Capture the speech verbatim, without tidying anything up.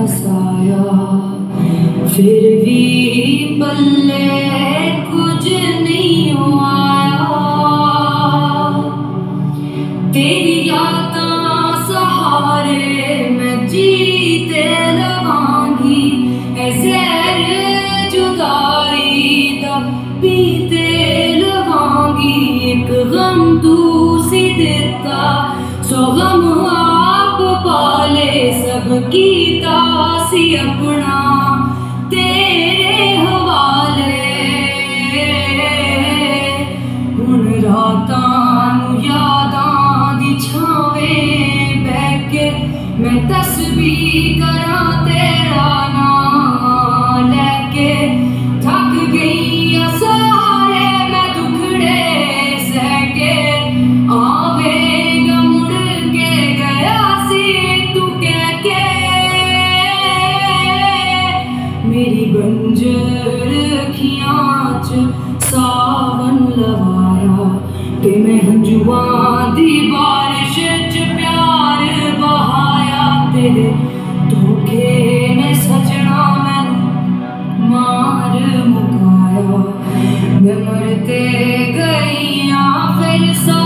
हसाया, फिर भी पल्ले कुछ नहीं आया। तेरी यादां सहारे मैं जीते रवांगी, ऐ ज़हर जुदाई दा पीते रवांगी। एक गम तू सी दिता, सौ गम आप पाले, सब कीता सी अपना तेरे हवाले। हुण रातां नूं यादां दी छावें बैठ के मैं तस्बीह करां तेरा नाम लैके। थक गई आ सारे मैं दुखड़े सह के, आवेगा मुड़ के गया सी तू कह के। मेरी बंजर अखियां च सावन लवाया, ते मैं हंजुआं दी बारिश च प्यार बहाया। तेरे धोखे ने सजना मैनू मार मुकाया, मैं मरते गई फिर सा